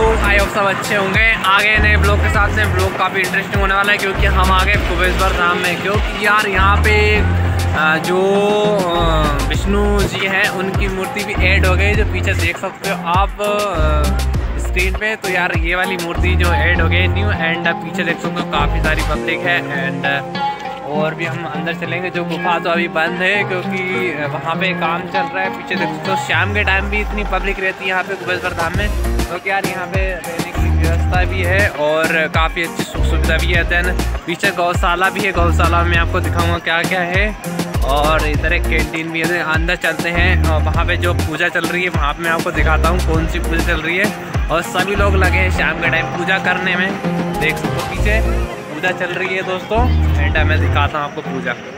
I hope सब अच्छे होंगे। आगे नए ब्लॉग के साथ में ब्लॉग काफ़ी इंटरेस्टिंग होने वाला है, क्योंकि हम आ गए कुबेश्वर धाम में। क्योंकि यार यहाँ पे जो विष्णु जी हैं उनकी मूर्ति भी ऐड हो गई, जो पीछे देख सकते हो आप स्क्रीन पे। तो यार ये वाली मूर्ति जो ऐड हो गई न्यू, एंड पीछे देख सकते हो काफ़ी सारी पब्लिक है। एंड और भी हम अंदर चलेंगे। जो गुफा तो अभी बंद है क्योंकि वहाँ पे काम चल रहा है। पीछे देख सकते हो शाम के टाइम भी इतनी पब्लिक रहती है यहाँ पे कुबेश्वर धाम में। तो क्या यार यहाँ पे रहने की व्यवस्था भी है और काफ़ी अच्छी सुख सुविधा भी है। देन पीछे गौशाला भी है, गौशाला में आपको दिखाऊंगा क्या क्या है। और इधर एक कैंटीन भी है। अंदर चलते हैं और वहाँ पे जो पूजा चल रही है वहाँ पे मैं आपको दिखाता हूँ कौन सी पूजा चल रही है। और सभी लोग लगे हैं शाम के टाइम पूजा करने में। देख सकते हो पीछे पूजा चल रही है दोस्तों, एंड मैं दिखाता हूँ आपको पूजा।